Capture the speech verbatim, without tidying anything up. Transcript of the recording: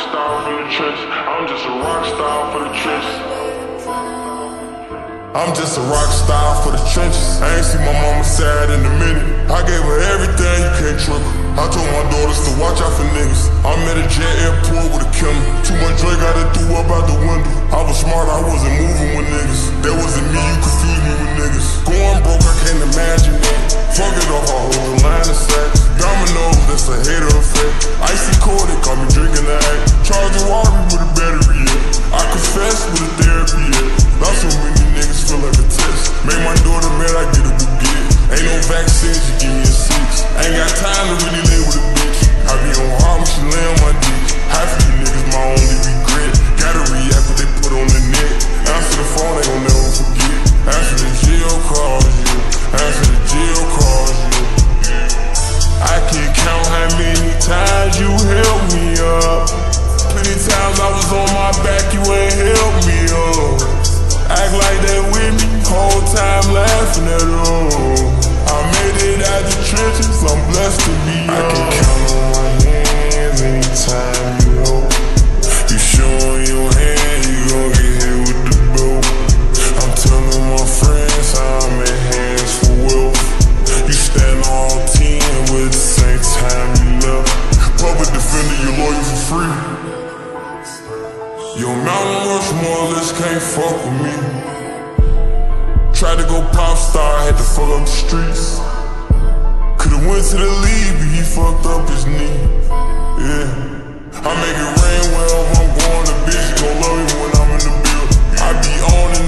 star from the trench. I'm just a rock star for the trenches. I'm just a rock star for the trenches. I ain't seen my mama sad in a minute. I gave her everything, you can't trip her. I told my daughters to watch out for niggas. I'm at a jet airport with a killer. Too much drink, got it threw up out the window. I was smart, I wasn't moving with niggas. That wasn't me, you confused me with niggas. Going broke, I can't imagine that. Fuck it off, I hold the line of sex. Dominoes, that's a hater effect. Icy cold, they call me drinking the act. Charge the water with a battery, yeah. I confess with a therapy, yeah. Lost so many niggas, feel like a test. Make my daughter mad, I get a good get. Ain't no vaccines, you give me a six. Ain't got time to really lay with a bitch. I be on hard when she lay on my dick. Half of you niggas my only regret. Gotta react what they put on the net. Answer the phone, they gon' never forget. Answer the jail calls you. Answer the jail calls you. I can't count how many times you helped me up. Plenty times I was on my back, you ain't helped me up. Act like that with me, whole time laughing at all. I made it out the trenches, I'm blessed to be young. I can count on my hands anytime you hope. You showing your hand, you gon' get hit with the boat. I'm telling my friends how I'm at hands for wealth. You stand all ten, but at the same time you love. Public defender, you loyal for free. Yo, Mountain Rushmore list can't fuck with me. Tried to go pop star, had to fuck up the streets. Could've went to the league, but he fucked up his knee. Yeah, I make it rain well if I'm going, the bitch gon' love me when I'm in the build. I be on and